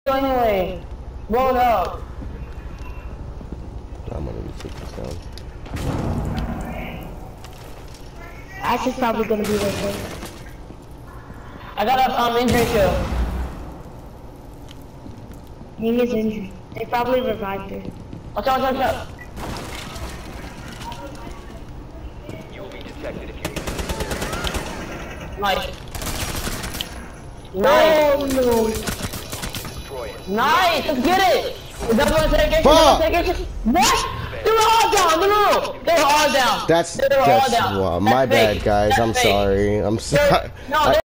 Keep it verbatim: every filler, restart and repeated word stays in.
anyway. Roll it up. I'm gonna take this down. Ash is probably gonna be right there. I got a um, injury shield. He is injured. They probably revived her. Watch out, watch out, watch out. You will be detected if you Nice. Nice. Oh no. destroy it. Nice. Let's get it. Is that one segregation? Fuck. Segregation? What? They were all down. No, no, no. They were all down. That's they were that's all down. well, That's my fake. bad, guys. That's I'm fake. sorry. I'm sorry. No, I,